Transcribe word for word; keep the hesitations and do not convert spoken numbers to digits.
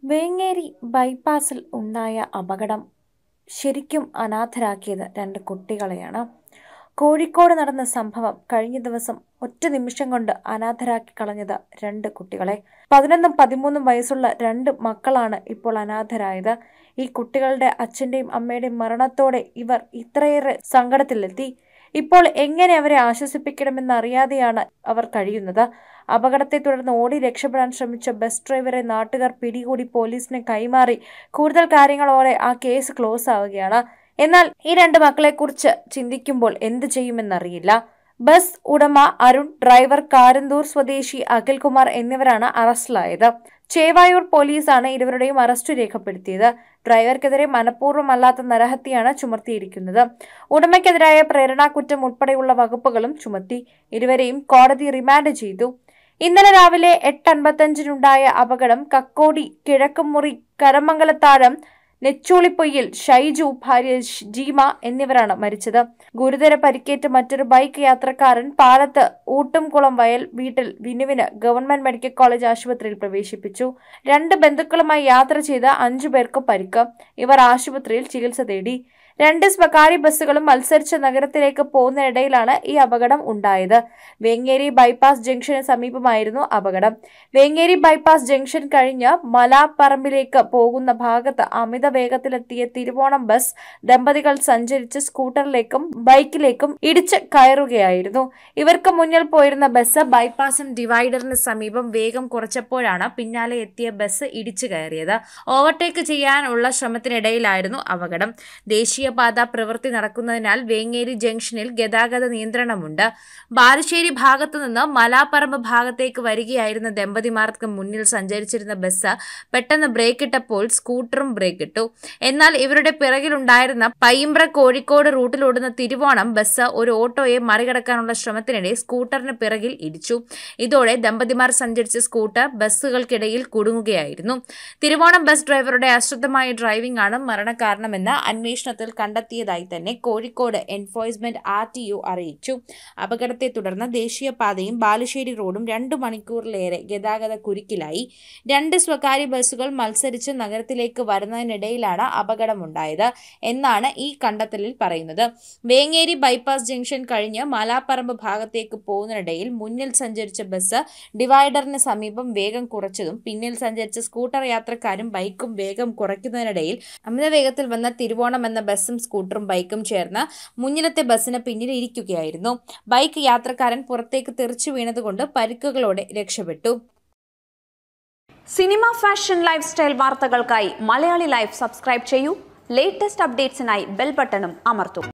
വേങ്ങേരി ബൈപ്പാസിൽ ഉണ്ടായ അപകടം ശരിക്കും അനാഥരാക്കിയത് രണ്ട് കുട്ടികളെയാണ്. കോഴിക്കോട് നടന്ന സംഭവം കഴിഞ്ഞ ദിവസം ഒറ്റ നിമിഷം കൊണ്ട് അനാഥരാക്കി കളഞ്ഞത് രണ്ട് കുട്ടികളെ. പതിനൊന്നും പതിമൂന്നും വയസ്സുള്ള രണ്ട് മക്കളാണ് ഇപ്പോൾ അനാഥരായത്. ഈ കുട്ടികളുടെ അച്ഛൻ്റെയും അമ്മയുടെയും മരണത്തോടെ ഇവർ ഇത്രയേറെ സങ്കടത്തിലെത്തി. ഇപ്പോൾ എങ്ങനെ അവരെ ആശ്വസിപ്പിക്കണമെന്നറിയാതെയാണ് അവർ കഴിയുന്നത്. അപകടത്തെ തുടർന്ന് ഓടി രക്ഷപ്പെടാൻ ശ്രമിച്ച ബസ് ഡ്രൈവറെ നാട്ടുകാർ പിടികൂടി പോലീസിന് കൈമാറി. കൂടുതൽ കാര്യങ്ങളോടെ ആ കേസ് ക്ലോസ് ആവുകയാണ്. എന്നാൽ ഈ രണ്ട് മക്കളെക്കുറിച്ച് ചിന്തിക്കുമ്പോൾ എന്ത് ചെയ്യുമെന്നറിയില്ല. ബസ് ഉടമ അരുൺ, ഡ്രൈവർ കാരന്തൂർ സ്വദേശി അഖിൽകുമാർ എന്നിവരാണ് അറസ്റ്റിലായത്. ചേവായൂർ പോലീസാണ് ഇരുവരുടെയും അറസ്റ്റ് രേഖപ്പെടുത്തിയത്. ഡ്രൈവർക്കെതിരെ മനഃപൂർവ്വമല്ലാത്ത നരഹത്യയാണ് ചുമത്തിയിരിക്കുന്നത്. ഉടമയ്ക്കെതിരായ പ്രേരണാകുറ്റം ഉൾപ്പെടെയുള്ള വകുപ്പുകളും ചുമത്തി. ഇരുവരെയും കോടതി റിമാൻഡ് ചെയ്തു. ഇന്നലെ രാവിലെ എട്ട് അൻപത്തഞ്ചിനുണ്ടായ അപകടം കക്കോടി കിഴക്കുമുറി കരമംഗലത്താഴം നെച്ചോളിപ്പൊയ്യിൽ ഷൈജു, ഭാര്യ ജീമ എന്നിവരാണ് മരിച്ചത്. ഗുരുതര പരിക്കേറ്റ മറ്റൊരു ബൈക്ക് യാത്രക്കാരൻ പാലത്ത് ഊട്ടുംകുളം വയൽ വീട്ടിൽ വിനുവിന് ഗവൺമെന്റ് മെഡിക്കൽ കോളേജ് ആശുപത്രിയിൽ പ്രവേശിപ്പിച്ചു. രണ്ട് ബന്ധുക്കളുമായി യാത്ര ചെയ്ത അഞ്ചു പേർക്കും പരിക്ക്. ഇവർ ആശുപത്രിയിൽ ചികിത്സ തേടി. രണ്ട് സ്വകാര്യ ബസ്സുകളും മത്സരിച്ച നഗരത്തിലേക്ക് പോകുന്നതിനിടയിലാണ് ഈ അപകടം ഉണ്ടായത്. വേങ്ങേരി ബൈപ്പാസ് ജംഗ്ഷന് സമീപമായിരുന്നു അപകടം. വേങ്ങേരി ബൈപ്പാസ് ജംഗ്ഷൻ കഴിഞ്ഞ് മലാപ്പറമ്പിലേക്ക് പോകുന്ന ഭാഗത്ത് അമിത വേഗത്തിലെത്തിയ തിരുവോണം ബസ് ദമ്പതികൾ സഞ്ചരിച്ച് സ്കൂട്ടറിലേക്കും ബൈക്കിലേക്കും ഇടിച്ച് കയറുകയായിരുന്നു. ഇവർക്ക് മുന്നിൽ പോയിരുന്ന ബസ് ബൈപ്പാസിന് ഡിവൈഡറിന് സമീപം വേഗം കുറച്ചപ്പോഴാണ് പിന്നാലെ എത്തിയ ബസ് ഇടിച്ചു കയറിയത്. ഓവർടേക്ക് ചെയ്യാനുള്ള ശ്രമത്തിനിടയിലായിരുന്നു അപകടം. ദേശീയ പാത പ്രവൃത്തി നടക്കുന്നതിനാൽ വേങ്ങേരി ജംഗ്ഷനിൽ ഗതാഗത നിയന്ത്രണമുണ്ട്. ബാലുശ്ശേരി ഭാഗത്തു നിന്ന് മലാപ്പറമ്പ് ഭാഗത്തേക്ക് വരികയായിരുന്ന ദമ്പതിമാർക്ക് മുന്നിൽ സഞ്ചരിച്ചിരുന്ന ബസ് പെട്ടെന്ന് ബ്രേക്കിട്ടപ്പോൾ സ്കൂട്ടറും ബ്രേക്കിട്ടു. എന്നാൽ ഇവരുടെ പിറകിലുണ്ടായിരുന്ന പയ്യമ്പ്ര കോഴിക്കോട് റൂട്ടിലോടുന്ന തിരുവോണം ബസ് ഒരു ഓട്ടോയെ മറികടക്കാനുള്ള ശ്രമത്തിനിടെ സ്കൂട്ടറിന് പിറകിൽ ഇടിച്ചു. ഇതോടെ ദമ്പതിമാർ സഞ്ചരിച്ച സ്കൂട്ടർ ബസ്സുകൾക്കിടയിൽ കുടുങ്ങുകയായിരുന്നു. തിരുവോണം ബസ് ഡ്രൈവറുടെ അശ്രദ്ധമായ ഡ്രൈവിംഗ് ആണ് മരണകാരണമെന്ന് അന്വേഷണത്തിൽ കണ്ടെത്തിയതായി തന്നെ Kozhikode enforcement R T O അറിയിച്ചു. അപകടത്തെ തുടർന്ന് ദേശീയപാതയും ബാലുശ്ശേരി റോഡും രണ്ടു മണിക്കൂറിലേറെ ഗതാഗത കുരുക്കിലായി. രണ്ട് സ്വകാര്യ ബസ്സുകൾ മത്സരിച്ച് നഗരത്തിലേക്ക് വരുന്നതിനിടയിലാണ് അപകടമുണ്ടായത് എന്നാണ് ഈ കണ്ടെത്തലിൽ പറയുന്നത്. വേങ്ങേരി ബൈപ്പാസ് ജംഗ്ഷൻ കഴിഞ്ഞ് മലാപ്പറമ്പ് ഭാഗത്തേക്ക് പോകുന്നതിനിടയിൽ മുന്നിൽ സഞ്ചരിച്ച ബസ് ഡിവൈഡറിന് സമീപം വേഗം കുറച്ചതും പിന്നിൽ സഞ്ചരിച്ച സ്കൂട്ടർ യാത്രക്കാരും ബൈക്കും വേഗം കുറയ്ക്കുന്നതിനിടയിൽ അമിത വേഗത്തിൽ വന്ന തിരുവോണം എന്ന ബസ്സും സ്കൂട്ടറും ബൈക്കും ചേർന്ന് മുന്നിലത്തെ ബസ്സിന് പിന്നിൽ ഇരിക്കുകയായിരുന്നു. ബൈക്ക് യാത്രക്കാരൻ പുറത്തേക്ക് തെറിച്ചു വീണതുകൊണ്ട് പരിക്കുകളോടെ രക്ഷപ്പെട്ടു. സിനിമ, ഫാഷൻ, ലൈഫ് സ്റ്റൈൽ വാർത്തകൾക്കായി മലയാളി ലൈഫ് സബ്സ്ക്രൈബ് ചെയ്യൂ. ലേറ്റസ്റ്റ് അപ്ഡേറ്റ്സിനായി ബെൽ ബട്ടണും അമർത്തൂ.